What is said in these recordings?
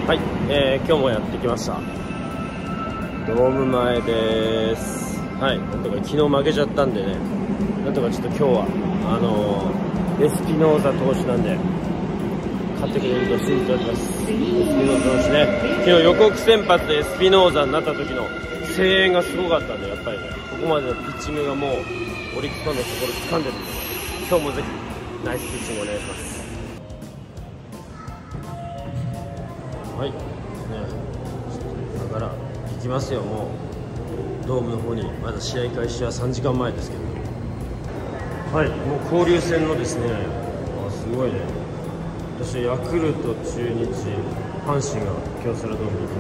はい、今日もやってきました。ドーム前です。はい、なんとか昨日負けちゃったんでね、なんとかちょっと今日はエスピノーザ投手なんで勝ってくれると信じております。エスピノーザ投手ね、昨日予告先発でエスピノーザになった時の声援がすごかったんで、やっぱりね、ここまでのピッチングがもうオリックスファンの心掴んでるんで、今日もぜひナイスピッチングお願いします。はい、ね、だから行きますよ。もうドームの方にまだ試合開始は3時間前ですけど、はい、もう交流戦のですね、すごいね、私ヤクルト、中日、阪神が京セラドームに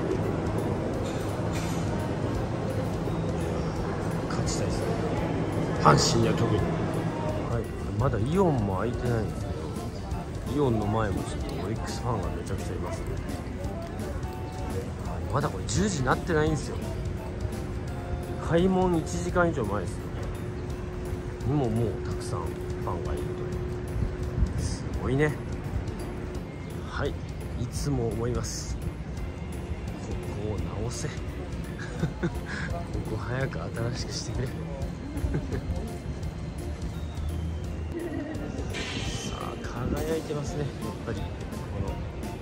勝ちたいですね、阪神には特に。はい、まだイオンも開いてないんですけど、イオンの前もちょっとオリックスファンがめちゃくちゃいますね。まだこれ10時になってないんですよ。開門1時間以上前ですよ。にももうたくさんファンがいるという、すごいね。はい、いつも思います、ここを直せここ早く新しくしてくれさあ輝いてますね、やっぱりこの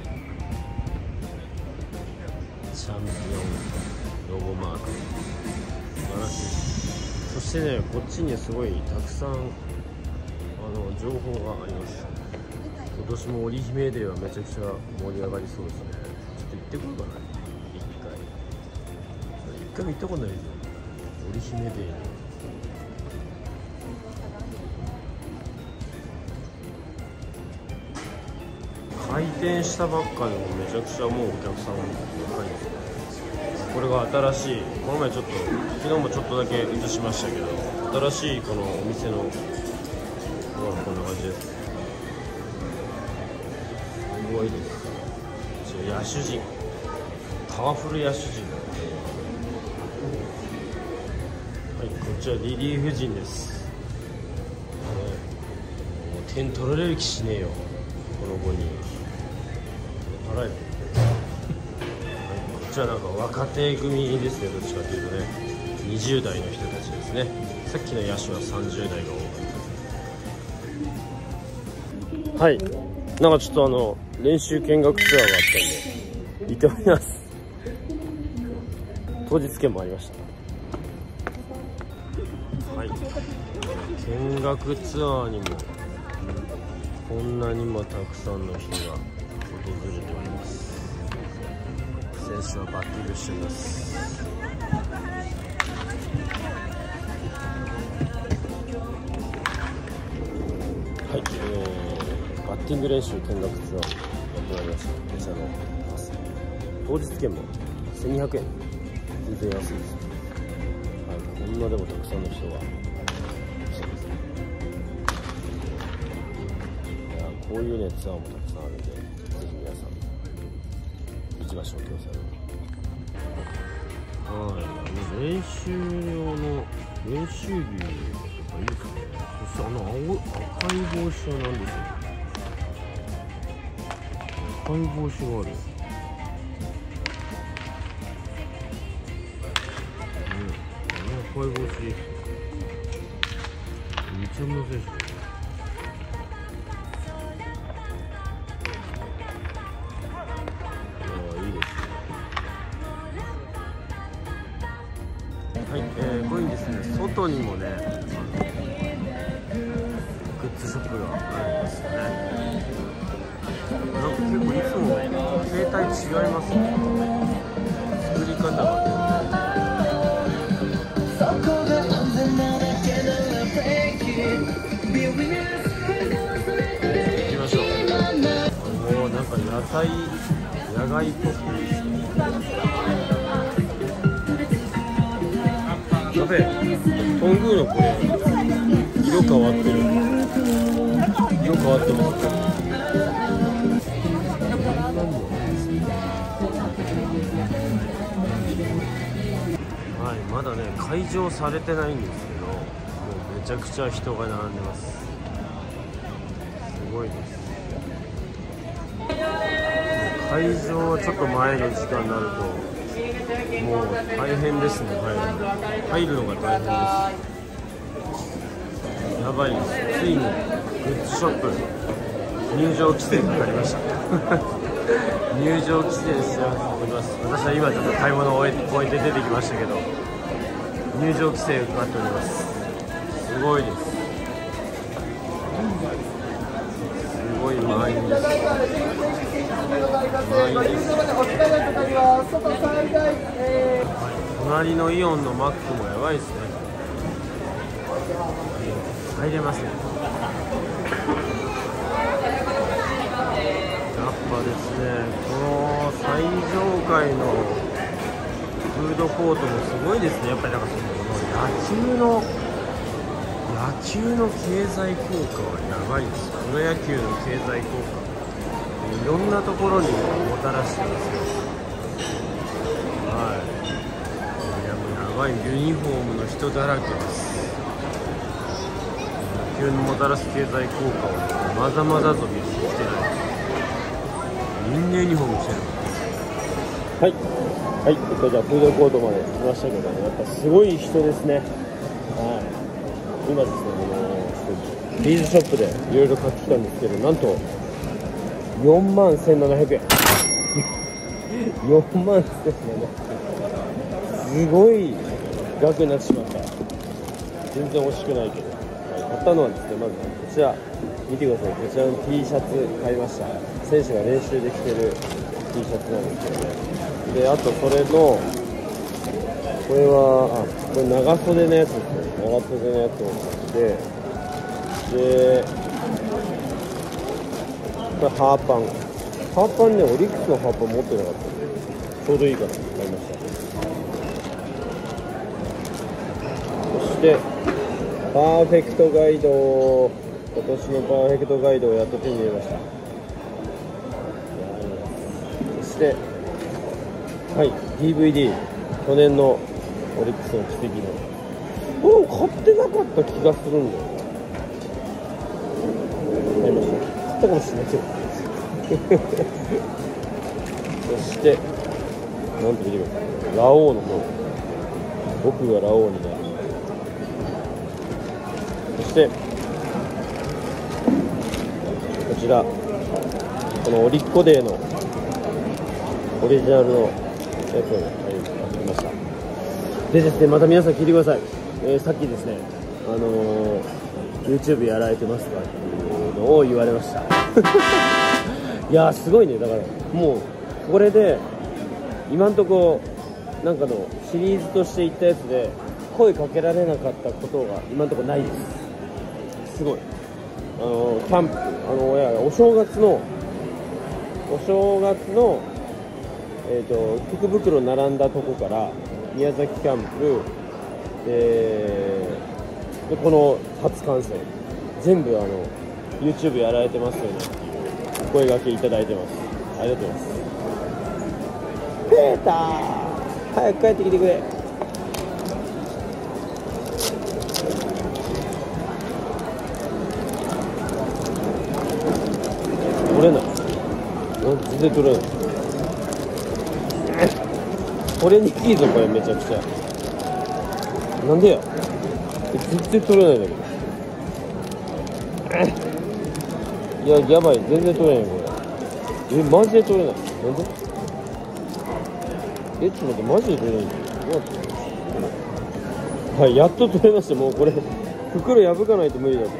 チャンピオンロゴマーク、素晴らしい。そしてね、こっちにすごいたくさん情報があります。今年も織姫デーはめちゃくちゃ盛り上がりそうですね。ちょっと行ってこようかな、一回も行ったことないですよ、織姫デーに。開店したばっかでもめちゃくちゃもうお客さん高いんですよ。これが新しい、この前ちょっと昨日もちょっとだけ映しましたけど、新しいこのお店のこんな感じです。すごいです。野手陣、パワフル野手陣。はい、こっちはリリーフ陣です。もう点取られる気しねえよこの5人。はい、こっちはなんか若手組ですね、どっちかというとね、20代の人たちですね。さっきの野手は30代が多かった。はい、なんかちょっと練習見学ツアーがあったんで行っております。当日券もありました。はい、見学ツアーにもこんなにもたくさんの人が訪れております。選手はバッティングしています。はい、バッティング練習見学ツアーやってまいりました。こちらのパス、当日券も1200円、全然安いです。はい、こんなでもたくさんの人が来てますね。いや、こういうねツアーもたくさんあるんで、ぜひ皆さん行きましょう、京セラ。はい、練習用の練習着とかいいですね。そして赤い帽子は何でしょう。赤い帽子がある。赤い帽子、めちゃむずいですね。はい、こういうですね、外にもね、グッズショップがあるんですよね。なんか結構いつも携帯違いますね、作り方がね。行きましょう。おお、なんか野外っぽくていいですね。カフェトングーのこれ色変わってる、色変わってます。はい、まだね開場されてないんですけど、もうめちゃくちゃ人が並んでます。すごいです。 会場はちょっと前の時間になるともう大変ですね。入るのが大変です。やばいです。ついにグッズショップ入場規制かかりました入場規制しております。私は今ちょっと買い物を終えて出てきましたけど、入場規制がかかっております。すごいです。すごい満員です。隣のイオンのマックもやばいですね。入れますね。やっぱですね、この最上階のフードコートもすごいですね。やっぱりなんかこの野球の経済効果はやばいです。プロ野球の経済効果、いろんなところにもたらしてますよ。はい。いや、もうやばい、ユニフォームの人だらけです。野球のもたらす経済効果をまざまざと見つけてない。みんなユニフォームしてる。はい。はい。じゃあフードコートまで来ましたけど、やっぱすごい人ですね。はい。今ですね、ビーズショップでいろいろ買ってきたんですけど、なんと41,700円41,700円、すごい額になってしまった。全然惜しくないけど、買ったのはですね、まずこちら見てください。こちらの T シャツ買いました。選手が練習で着てる T シャツなんですけどね。で、あとそれのこれはこれ長袖のやつですね。長袖のやつを買って、でこれハーパンね、オリックスのハーパン持ってなかったんでちょうどいいから買いました。そしてパーフェクトガイド、今年のパーフェクトガイドをやっと手に入れました。そしてはい、DVD、 去年のオリックスの奇跡の、これ買ってなかった気がするんだよ。買いました。買ったかもしれないけどそしてなんと見てください、ラオウの方、僕がラオウになる。そしてこちら、このオリッコデーのオリジナルのやつを買いました。でですね、また皆さん聞いてください。さっきですね、YouTube やられてますかっていうのを言われましたいやーすごいね。だからもうこれで今んとこなんかのシリーズとしていったやつで声かけられなかったことが今んとこないです。すごいキャンプ、お正月の福袋並んだとこから宮崎キャンプでこの初観戦全部YouTube やられてますよねっていう声掛けいただいてます。ありがとうございます。ペーター早く帰ってきてくれ。取れない、全然取れない。取れにくいぞこれ、めちゃくちゃ。なんでや、全然取れないんだけど。いや、やばい、全然取れないこれ。マジで取れない。なんで？ちょっと待って、マジで取れないんだよ。どうやって？はい、やっと取れました。もうこれ袋破かないと無理だった。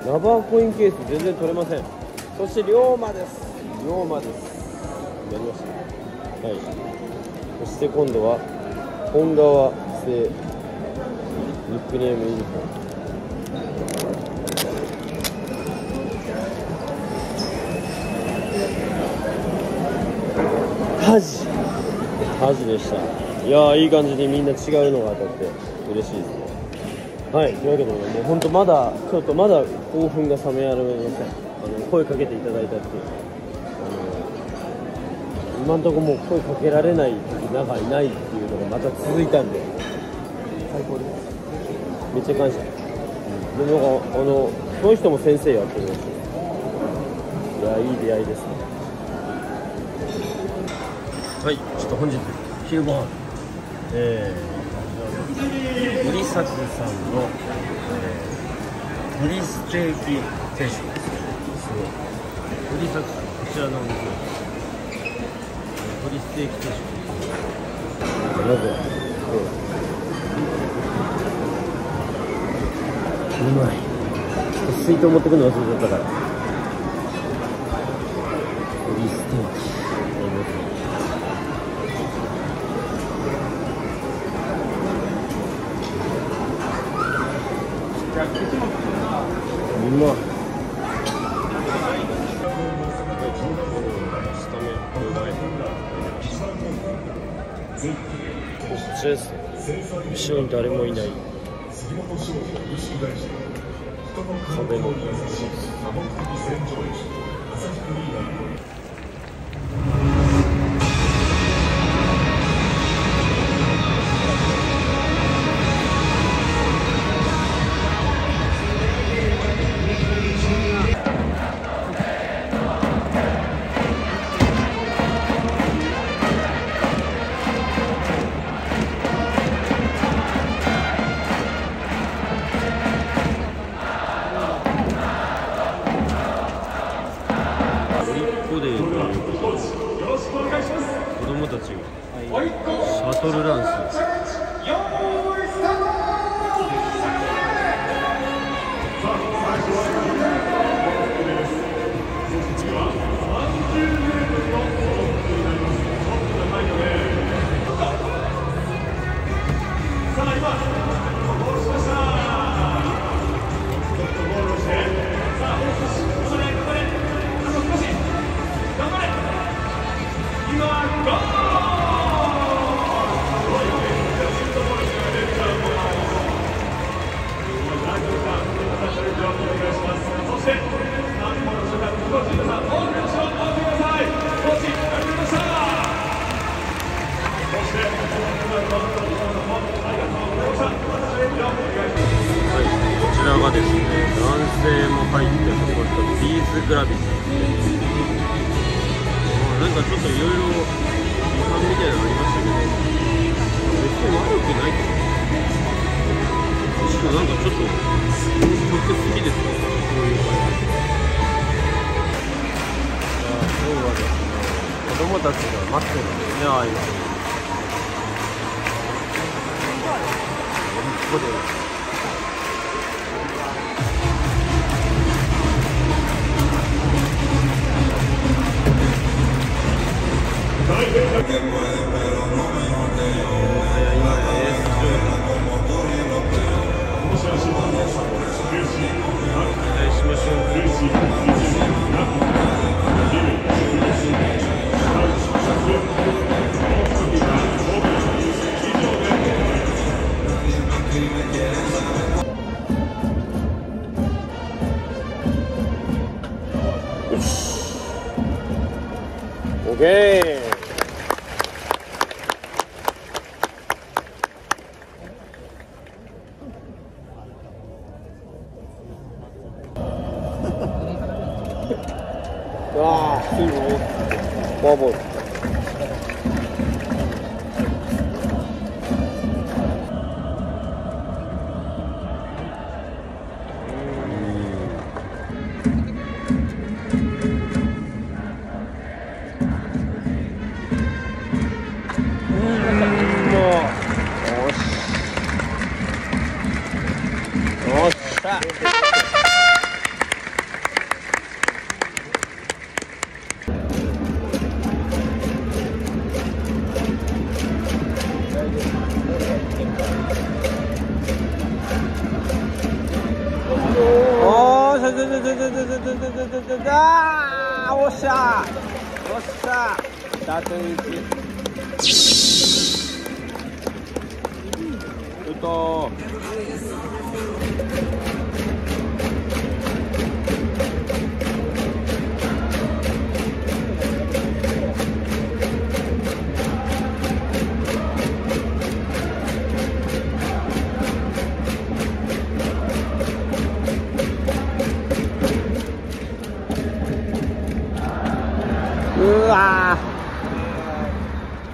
ラバーコインケース全然取れません。そして龍馬です。龍馬です。やりました。はい。そして今度は本川製ニックネームユニフォーム。ハジでした。いやー、いい感じにみんな違うのが当たって嬉しいですね。はい、というわけでね、もう本当まだ興奮が冷めやられません。声かけていただいたっていう、今のところもう声かけられない時長いないっていうのがまた続いたんで最高です。めっちゃ感謝。でもその人も先生やってるらしい。いや、いい出会いですね。 はい、ちょっと本日昼ご飯ブリサクさんの、ブリステーキ定食ですね。ブリサクさん、こちらのお店ブリステーキ定食。まずはうまい。水筒持ってくるの忘れちゃったから。ブリステーキ。うまい。こっちですね。後ろに誰もいない壁の子供たちがシャトルランス。こちらがですね、男性も入って始まったビーズグラビティですね。なんかちょっといろいろ違反みたいなのありましたけど、別に悪くないと思う。むしろなんかちょっと曲好きですね、こういう感じ。今日はですね、子供たちが待ってるんですね、ああいう風に。ここでオッケー。わあ、いいね。フォアボール。よっしゃ。おっしゃおっしゃ打点1打とうわ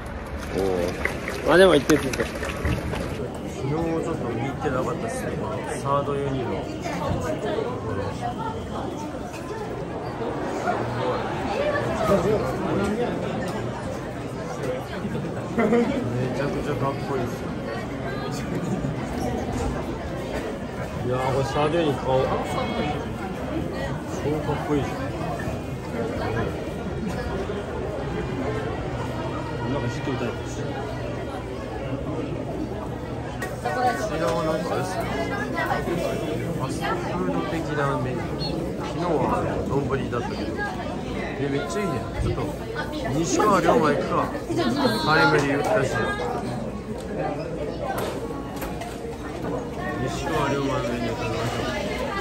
まあでも1点ついて、昨日ちょっと見てなかったっすね、このサードユニのところ。めちゃくちゃかっこいいっすよ。いやー、これサードユニ買おう。超かっこいいじゃん。なんかしっくりタイプです。こちらはなんかですね、ファストフード的なメニュー。昨日は丼だったけど、めっちゃいいね。ちょっと西川龍馬行くか。タイムリー打ったし、西川龍馬のメニュー食べましょう。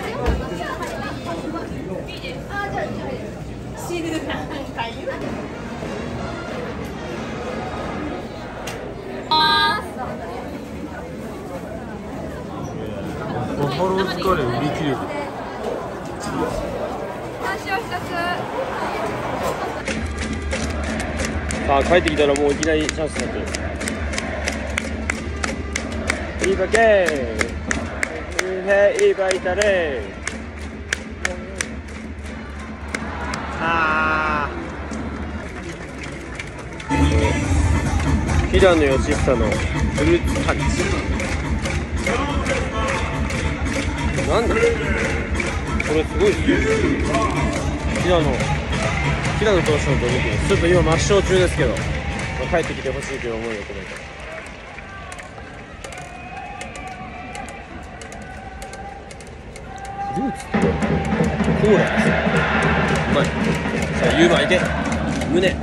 バファローズカレー売り切れてる。さあ帰ってきたらもういきなりチャンスになってる。いいばけいいばいたれ。平野義久のフルーツタッチ。なんでこれすごいっすよ。平野投手のドリブル、ちょっと今抹消中ですけど、帰ってきてほしいという思いを込めて。フルーツってコーラですよ。うまい。さあユーマいけ、胸。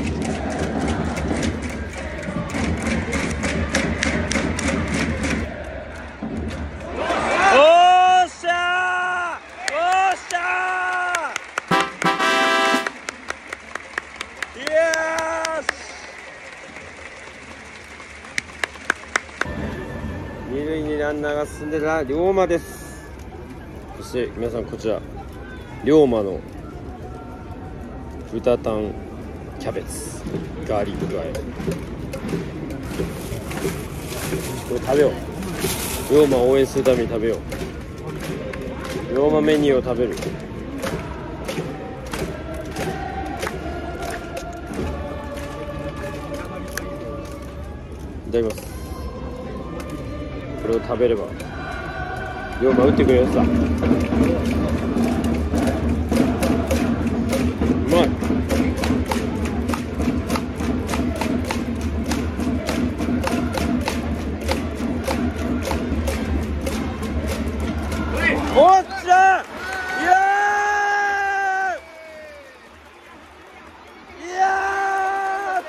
二塁にランナーが進んで龍馬です。そして皆さん、こちら龍馬の豚タンキャベツガーリック和え、これ食べよう。龍馬を応援するために食べよう。龍馬メニューを食べる。いただきます。これを食べれば龍馬打ってくれるやつだ。うまい。おっしゃ、イエーイ、いやー、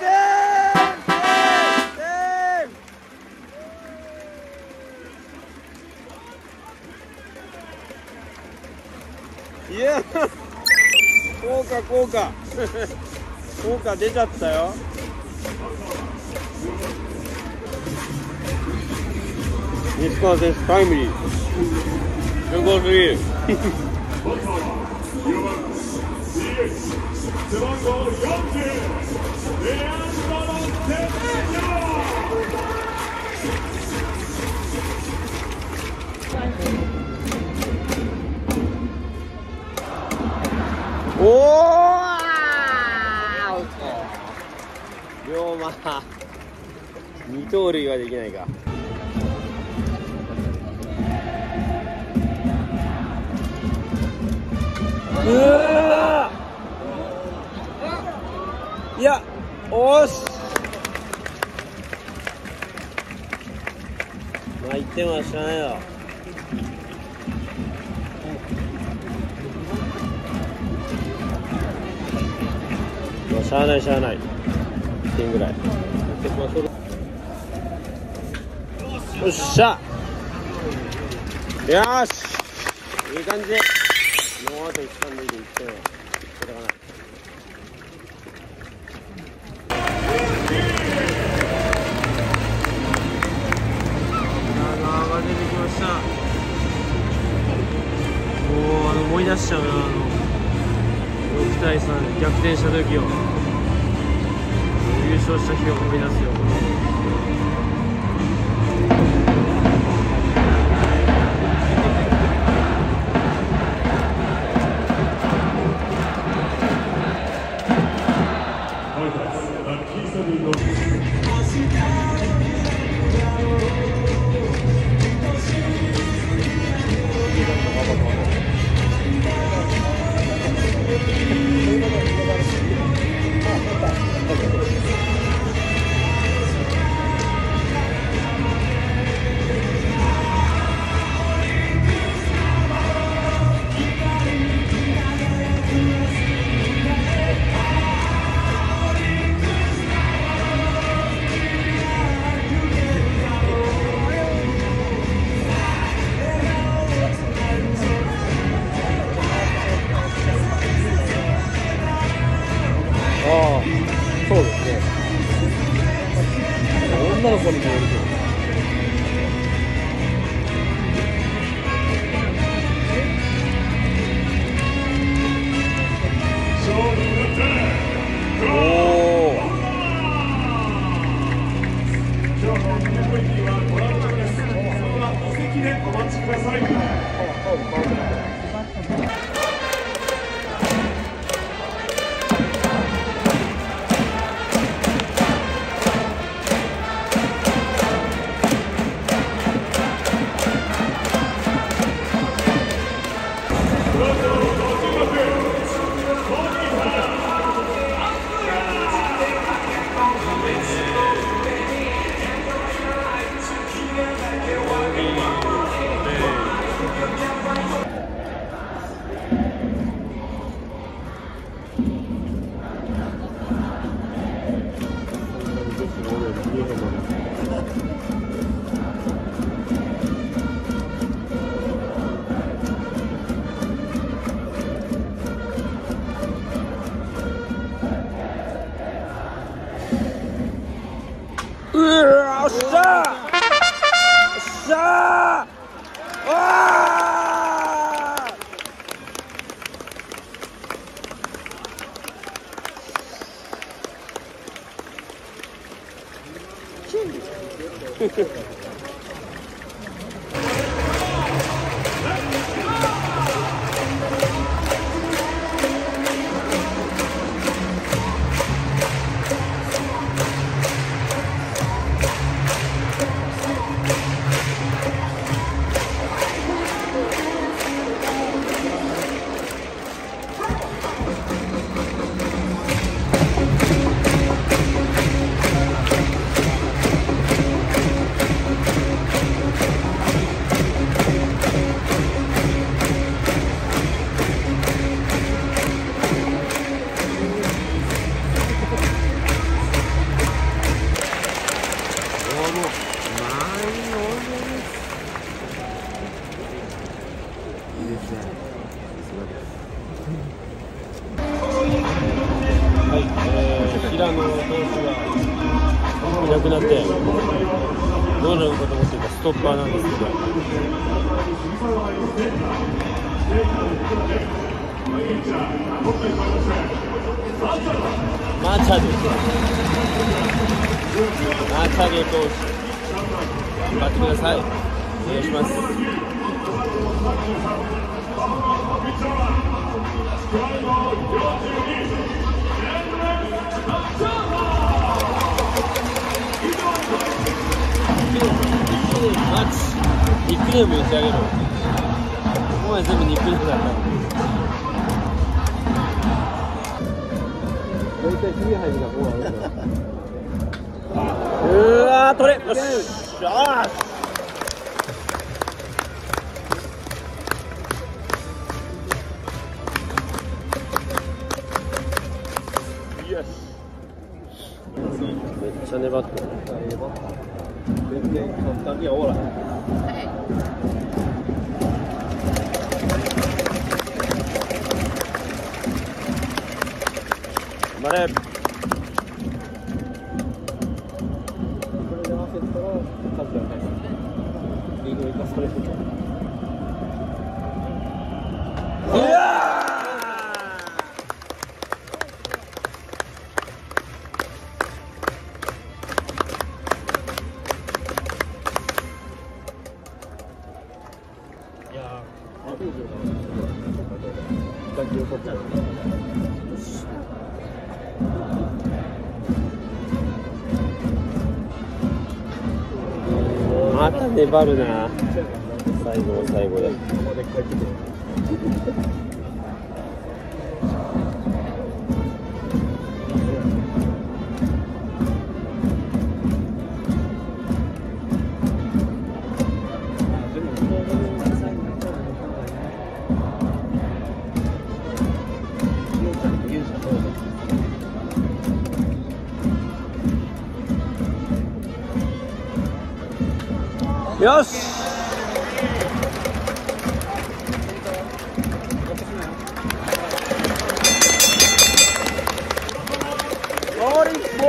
いやー、効果出ちゃったよ。西川選手タイムリー、すごすぎる。背番号40、おー、龍馬二盗塁はできないか。いや、おし、まあ1点は知らないだろ。まあしゃあない1点ぐらい。よっしゃ、よし、いい感じ。ノーアウト1、3塁で1点は仕方がない。が出てきました。もう思い出しちゃうな、6対3逆転した時を、優勝した日を思い出すよ。 そうですね。女の子に見えるけど。 おっしゃー、おっしゃー、わー、はい、平野投手がいなくなってどうなるかと思っていたストッパーなんですけど、マチャド投手頑張ってください。お願いします。ニックネーム言ってあげろ。お前全部ニックネームだった。 大体次入りがもうあるから。 うわー、取れ、よし、よーし。めっちゃ粘ってる。全然簡単には終わらない。頑張れ。 これで合わせたら数が変えます。リーグを生かすトレード。 また粘るな、最後の最後で。よし、オリンボ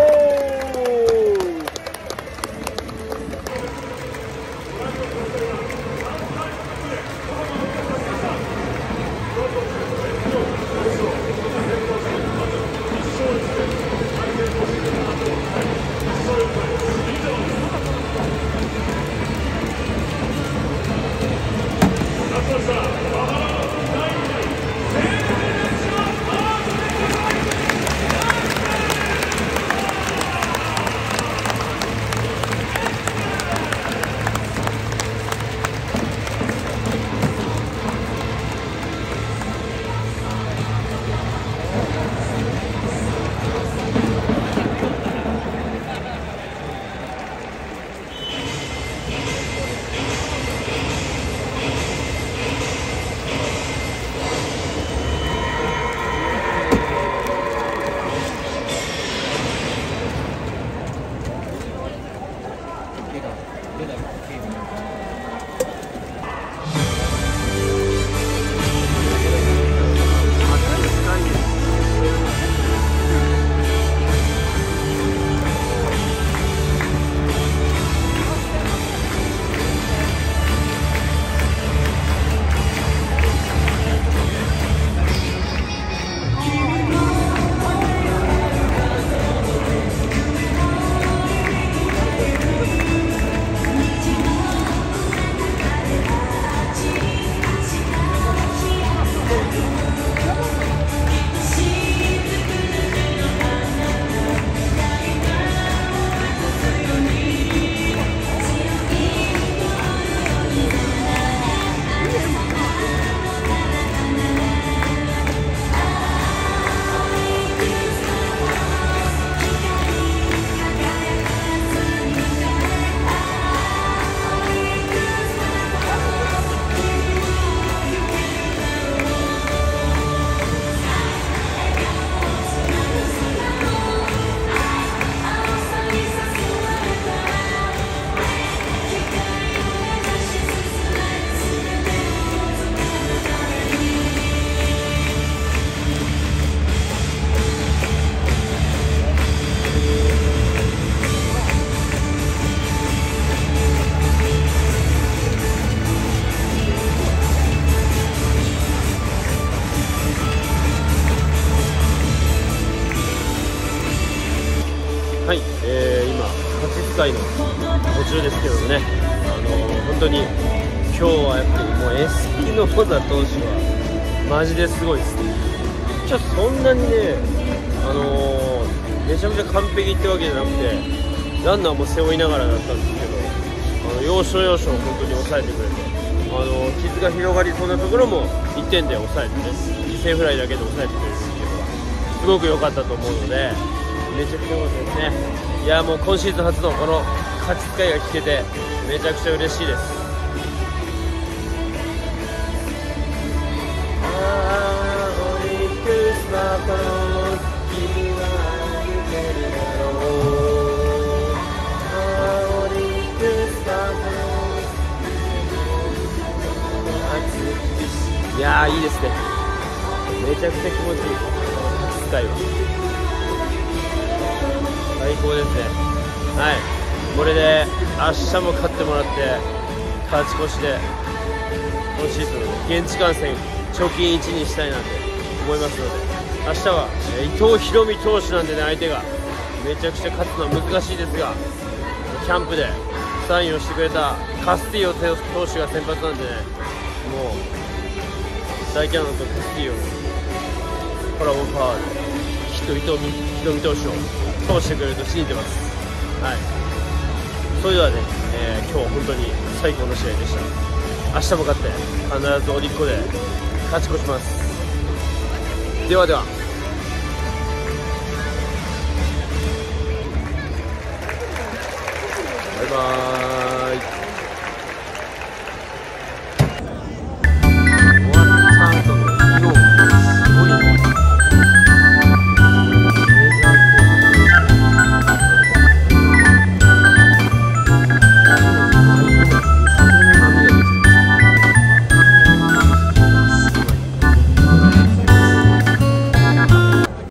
はい、今、8回の途中ですけどね、本当に今日はやっぱりもうエスピノザ投手はマジですごいです。そんなにね、めちゃめちゃ完璧ってわけじゃなくて、ランナーも背負いながらだったんですけど、要所要所を本当に抑えてくれて、傷が広がりそうなところも1点で抑えてね、犠牲フライだけで抑えてくれるっていうのはすごく良かったと思うので、めちゃくちゃ良かったですね。いや、もう今シーズン初のこの勝ち使いが聞けてめちゃくちゃ嬉しいです。オリックスバファローズ、君は歩けるだろう。オリックスバファローズ、いやー、いいですね。めちゃくちゃ気持ちいい、勝ち使いは最高ですね。はい、これで明日も勝ってもらって勝ち越しで今シーズン現地観戦貯金1にしたいなと思いますので、明日は伊藤大海投手なんでね、相手がめちゃくちゃ勝つのは難しいですが、キャンプでサインをしてくれたカスティーヨ投手が先発なんでね、もう大キャノンとカスティーヨのコラボパワーできっと伊藤大海投手を通してくれると信じてます。はい、それではね、 今日本当に最高の試合でした。明日も勝って必ずオリッコで勝ち越します。ではでは。